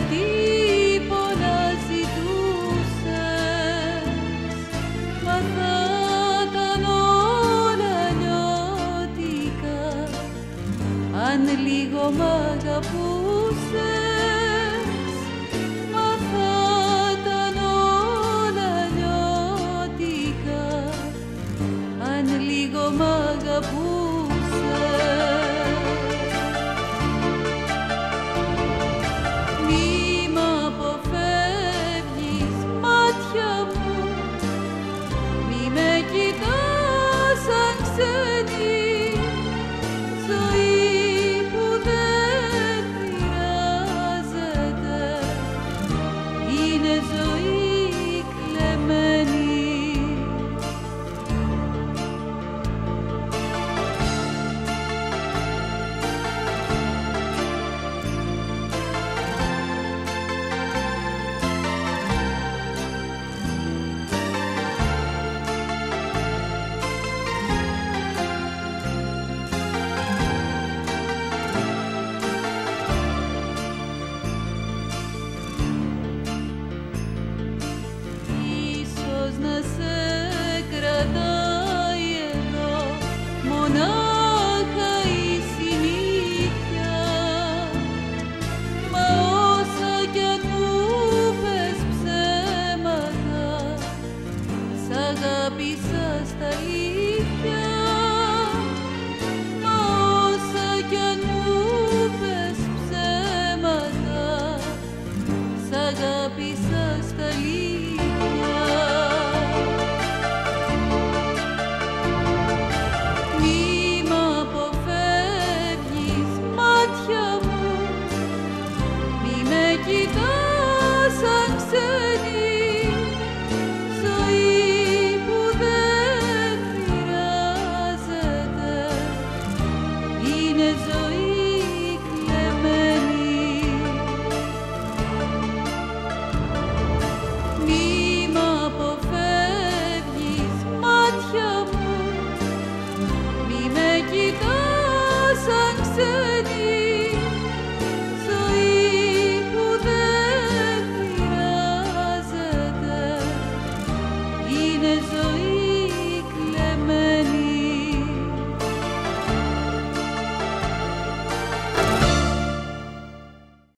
γιατί πολλά ζητούσες, μα θα ήταν όλα λιώτικα αν λίγο μ' αγαπούσες, μα θα ήταν όλα λιώτικα αν λίγο μ' αγαπούσες. Μη μ' αποφεύγεις μάτια μου, μη με κοιτάς σαν ξένη, ζωή που δεν χρειάζεται, είναι ζωή κλεμμένη. Ίσως να σε κρατάει εδώ μονάχα